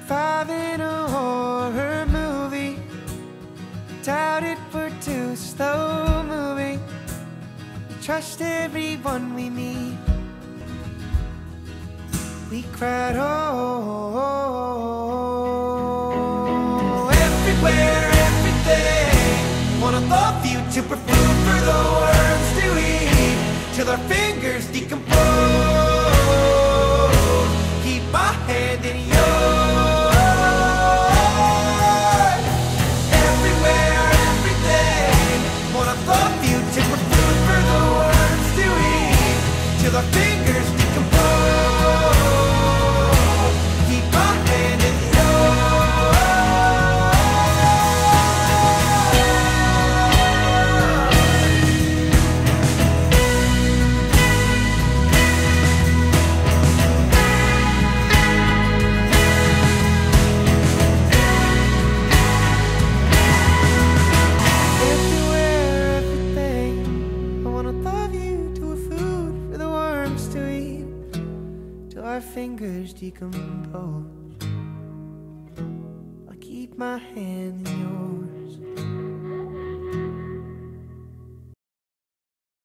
5 in a horror movie. Doubted we're too slow moving. Trust everyone we meet. We cried, oh, everywhere, everything. Wanna love you to put food for the worms to eat, till our fingers decompose. Keep my hand in yours. Everywhere, everything. Wanna love you to put food for the worms to eat, till our fingers decompose. Keep my hand in our fingers decompose. I'll keep my hand in yours.